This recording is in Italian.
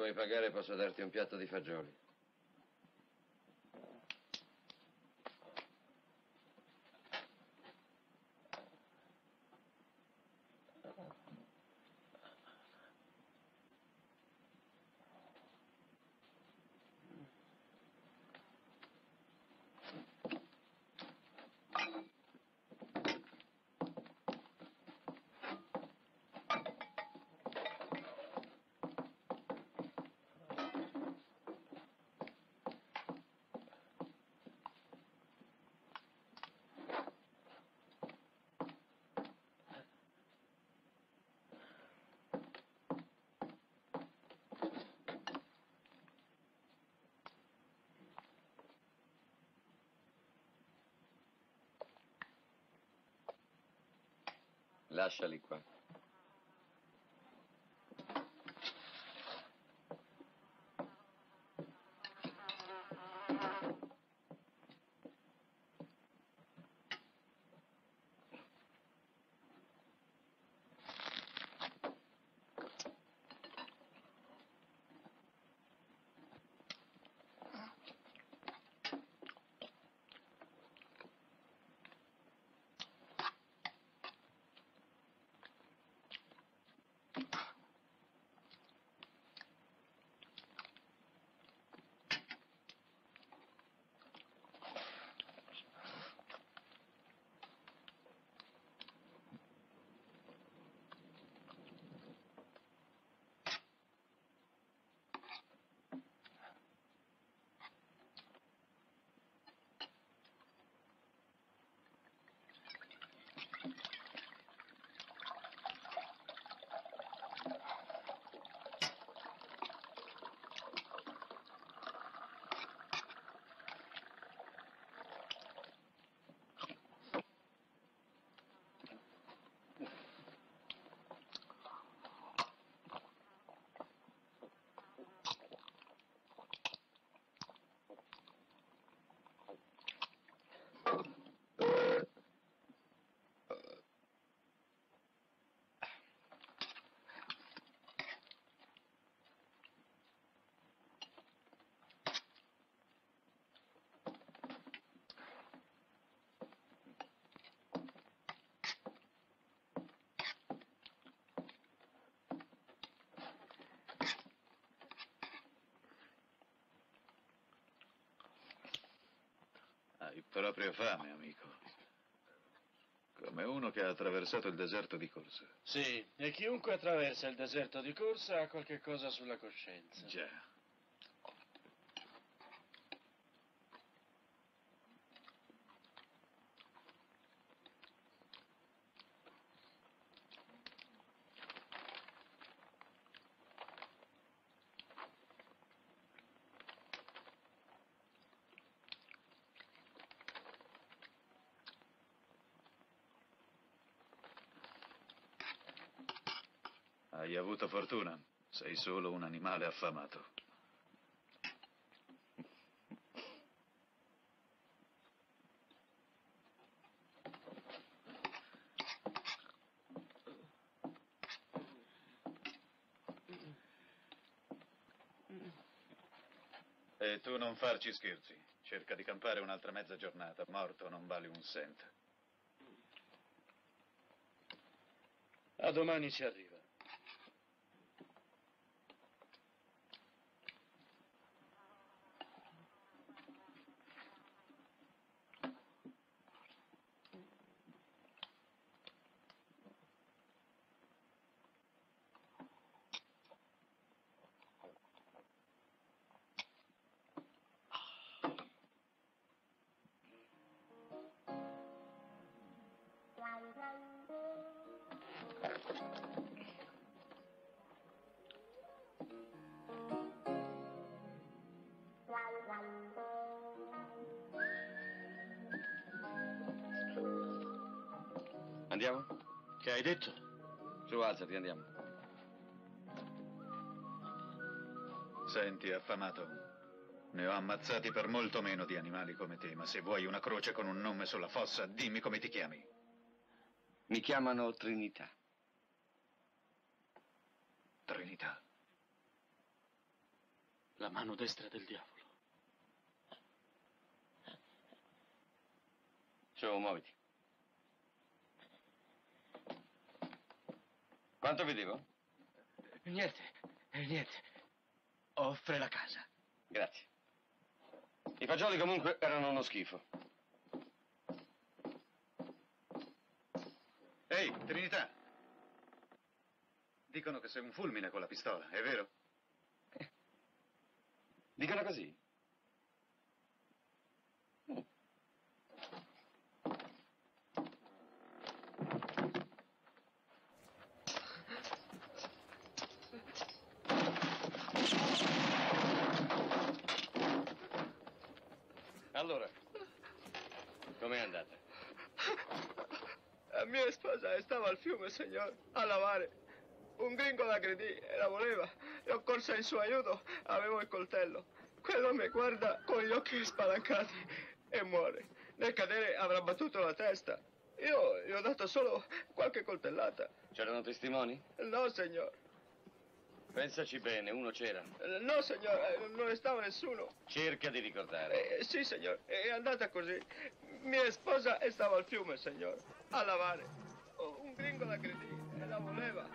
puoi pagare posso darti un piatto di fagioli. Lasciali qua. Hai proprio fame, amico. Come uno che ha attraversato il deserto di corsa. Sì, e chiunque attraversa il deserto di corsa ha qualche cosa sulla coscienza. Già. Hai avuto fortuna. Sei solo un animale affamato. E tu non farci scherzi. Cerca di campare un'altra mezza giornata. Morto non vale un cent. A domani si arriva. Andiamo? Che hai detto? Su, alzati, andiamo. Senti, affamato. Ne ho ammazzati per molto meno di animali come te, ma se vuoi una croce con un nome sulla fossa, dimmi come ti chiami. Mi chiamano Trinità. Trinità. La mano destra del diavolo. Su, muoviti. Quanto vi devo? Niente. Offre la casa. Grazie. I fagioli comunque erano uno schifo. Ehi, Trinità! Dicono che sei un fulmine con la pistola, è vero? Dicono così? Allora, com'è andata? La mia sposa stava al fiume, signor, a lavare. Un gringo l'aggredì e la voleva. Io corsa in suo aiuto, avevo il coltello. Quello mi guarda con gli occhi spalancati e muore. Nel cadere avrà battuto la testa. Io gli ho dato solo qualche coltellata. C'erano testimoni? No, signor. Pensaci bene, uno c'era. No, signor, non ne stava nessuno. Cerca di ricordare. Sì, signor, è andata così. Mia sposa stava al fiume, signor, a lavare. Un gringo l'aggredì e la voleva.